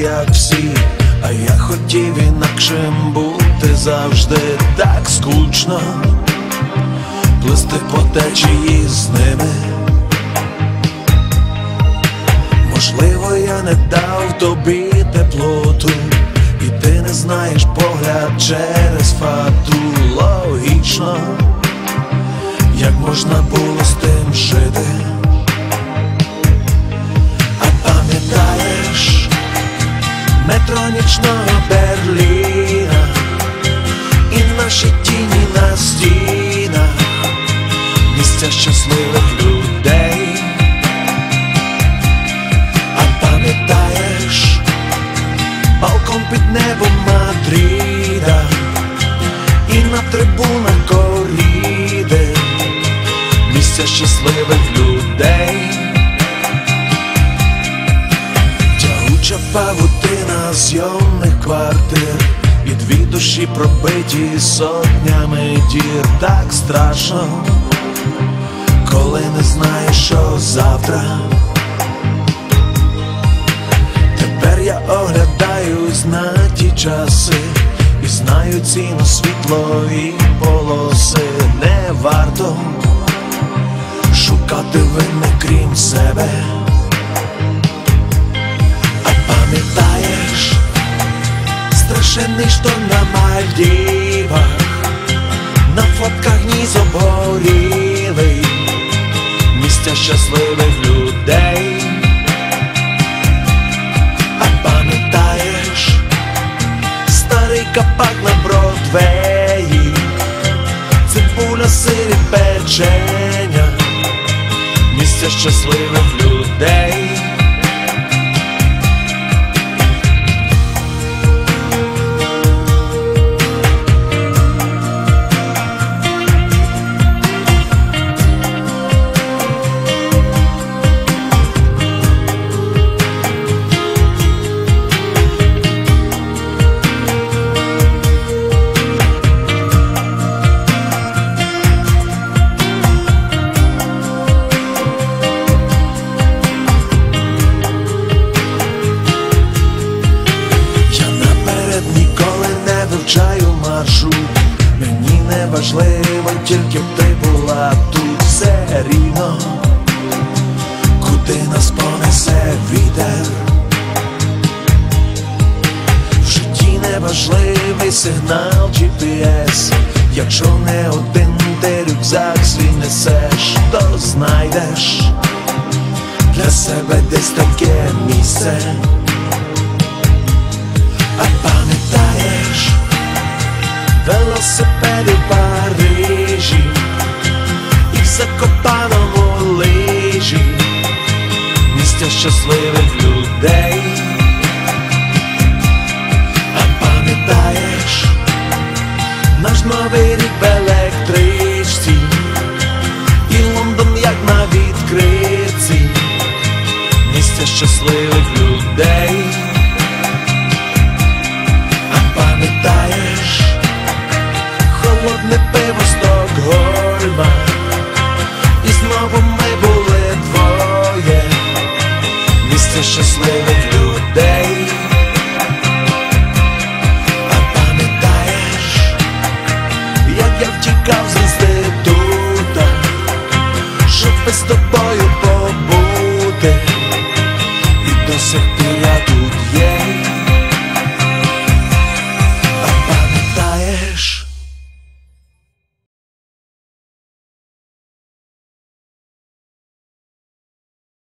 як всі, а я хотів інакшим бути завжди. Так скучно плисти по течії з ними. Можливо, я не дав тобі теплоту, і ти не знаєш погляд через фату. Логічно, як можна було з тим жити. А пам'ятаєш метро нічного Берліна і наші тіні на стінах, місця щасливих людей. А пам'ятаєш балкон під небом Мадрида і на трибунах коріди, місця щасливих людей. Тягуча павутина зйомних квартир, і дві душі пробиті сотнями дір. Так страшно, коли не знаєш, що завтра. Тепер я оглядаюсь на ті часи і знаю ціну світлої полоси. Не варто шукати винних крім себе. А пам'ятаєш страшенний шторм на Мальдівах, на фотках ніс обгорілий, місця щасливих людей. А пам'ятаєш старий капак на Бродвеї, цибуля, сир і печеня, місця щасливих людей. Мені не важливо, тільки б ти була тут. Все рівно, куди нас понесе вітер. В житті не важливий сигнал GPS. Якщо не один ти рюкзак свій несеш, то знайдеш для себе десь таке місце. А пам'ятаєш велосипеди в Парижі і в Закопаному лижі, місця щасливих людей. А пам'ятаєш наш новий рік в електричці і Лондон як на відкритці, місця щасливих людей. А пам'ятаєш холодне пиво Стокгольма, і знову ми були двоє, місце щасливих людей. А пам'ятаєш, як я втікав з інститута, щоб без тобою